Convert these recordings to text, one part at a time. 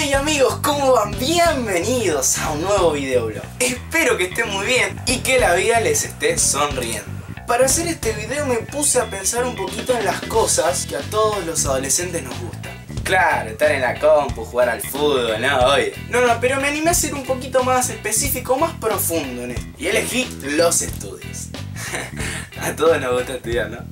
Hey amigos, ¿cómo van? Bienvenidos a un nuevo videoblog. Espero que estén muy bien y que la vida les esté sonriendo. Para hacer este video me puse a pensar un poquito en las cosas que a todos los adolescentes nos gustan. Claro, estar en la compu, jugar al fútbol, no, oye. No, pero me animé a ser un poquito más específico, más profundo en esto. Y elegí los estudios. A todos nos gusta estudiar, ¿no?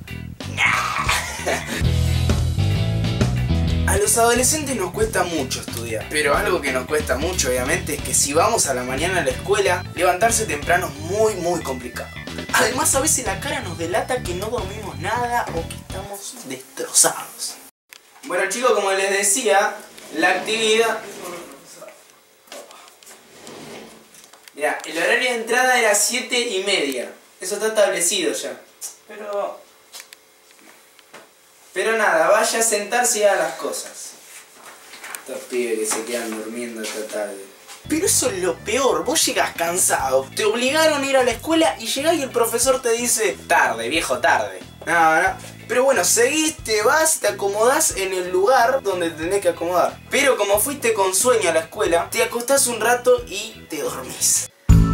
A los adolescentes nos cuesta mucho estudiar, pero algo que nos cuesta mucho obviamente es que si vamos a la mañana a la escuela, levantarse temprano es muy complicado. Además a veces la cara nos delata que no dormimos nada o que estamos destrozados. Bueno chicos, como les decía, la actividad... Mira, el horario de entrada era 7:30, eso está establecido ya, Pero nada, vaya a sentarse y haga las cosas. Estos pibes que se quedan durmiendo esta tarde. Pero eso es lo peor, vos llegas cansado, te obligaron a ir a la escuela y llegás y el profesor te dice tarde, viejo, tarde. No. Pero bueno, seguís, te vas, te acomodás en el lugar donde te tenés que acomodar. Pero como fuiste con sueño a la escuela, te acostás un rato y te dormís.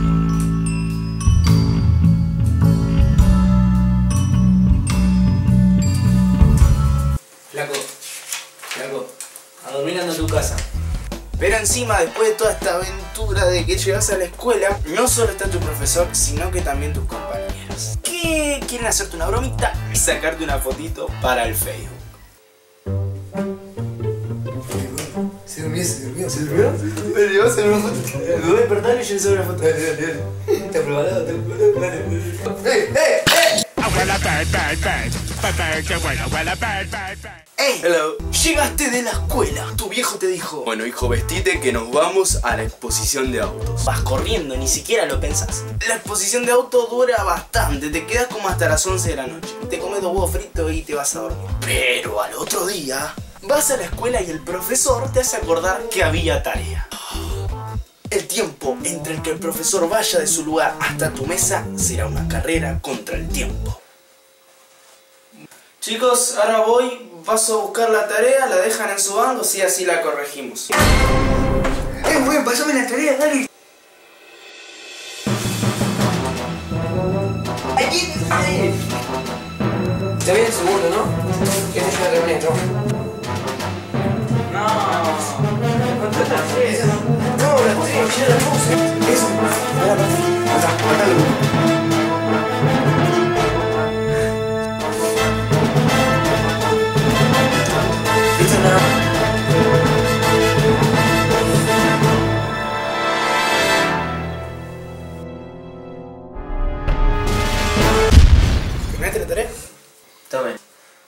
Flaco, a dormir anda a tu casa. Pero encima, después de toda esta aventura de que llegas a la escuela, no solo está tu profesor, sino que también tus compañeros, que quieren hacerte una bromita y sacarte una fotito para el Facebook. Se durmió. Me llevas a hacer una foto. Me voy a despertar y yo hice una foto. Dale. ¿Estás preparado? ¡Hey! Hello. Llegaste de la escuela. Tu viejo te dijo: bueno, hijo, vestite que nos vamos a la exposición de autos. Vas corriendo, ni siquiera lo pensás. La exposición de autos dura bastante. Te quedas como hasta las 11 de la noche. Te comes 2 huevos fritos y te vas a dormir. Pero al otro día vas a la escuela y el profesor te hace acordar que había tarea. El tiempo entre el que el profesor vaya de su lugar hasta tu mesa será una carrera contra el tiempo. Chicos, ahora paso a buscar la tarea, la dejan en su banco, y así la corregimos. Güey, pasame la tarea, dale. Está bien el segundo, ¿no? Que te lleva a reunir, ¿no? No, las 3, ya la puse. Eso, matalo. ¿Terminaste la tarea? Tome.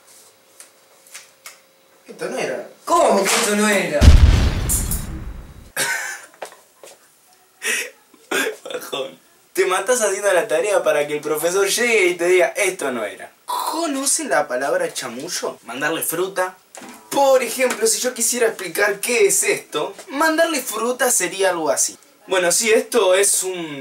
Esto no era. ¿Cómo que esto no era? Bajón. Te matás haciendo la tarea para que el profesor llegue y te diga esto no era. ¿Conocen la palabra chamullo? Mandarle fruta. Por ejemplo, si yo quisiera explicar qué es esto, mandarle fruta sería algo así. Bueno, sí, esto es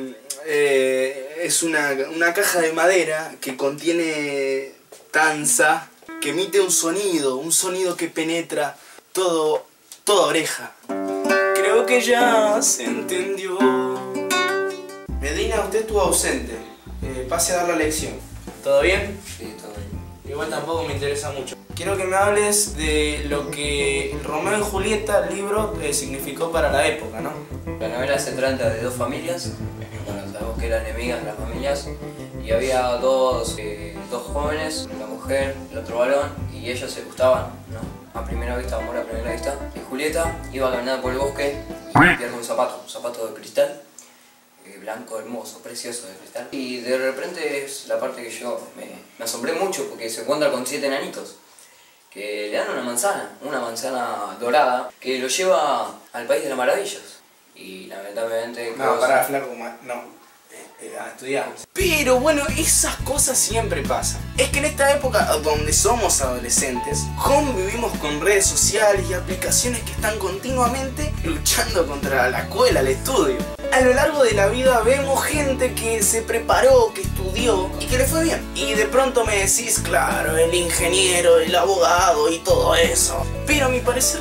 una caja de madera que contiene tanza, que emite un sonido que penetra toda oreja. Creo que ya se entendió. Medina, usted estuvo ausente. Pase a dar la lección. ¿Todo bien? Sí, todo bien. Igual tampoco me interesa mucho. Quiero que me hables de lo que Romeo y Julieta, el libro, significó para la época, ¿no? La novela se trata de 2 familias, bueno, sabemos que eran enemigas las familias, y había dos jóvenes, una mujer, el otro varón, y ellos se gustaban, ¿no? A primera vista, amor a primera vista. Y Julieta iba caminando por el bosque y pierde un zapato de cristal, blanco, hermoso, precioso de cristal. Y de repente es la parte que yo me asombré mucho porque se encuentra con 7 enanitos que le dan una manzana dorada que lo lleva al país de las maravillas. Y lamentablemente... No, pará, flaco, no. A estudiar. Pero bueno, esas cosas siempre pasan. Es que en esta época donde somos adolescentes, convivimos con redes sociales y aplicaciones que están continuamente luchando contra la escuela, el estudio. A lo largo de la vida vemos gente que se preparó, que estudió y que le fue bien. Y de pronto me decís, claro, el ingeniero, el abogado y todo eso. Pero a mi parecer no tiene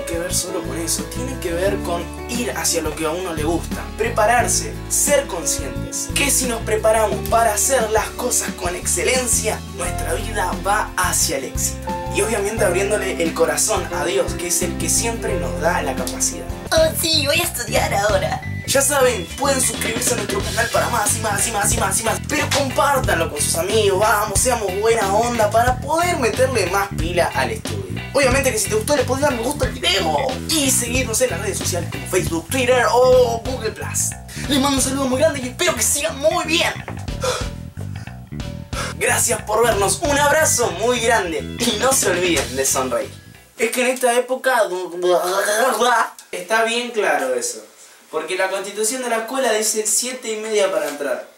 que ver solo con eso, tiene que ver con ir hacia lo que a uno le gusta, prepararse, ser conscientes, que si nos preparamos para hacer las cosas con excelencia, nuestra vida va hacia el éxito. Y obviamente abriéndole el corazón a Dios, que es el que siempre nos da la capacidad. Oh sí, voy a estudiar ahora. Ya saben, pueden suscribirse a nuestro canal para más y más y más y más y más. Pero compártanlo con sus amigos, vamos, seamos buena onda para poder meterle más pila al estudio. Obviamente que si te gustó le podés dar me gusta al video y seguirnos en las redes sociales como Facebook, Twitter o Google+. Les mando un saludo muy grande y espero que sigan muy bien. Gracias por vernos, un abrazo muy grande y no se olviden de sonreír. Es que en esta época está bien claro eso. Porque la constitución de la escuela dice 7:30 para entrar.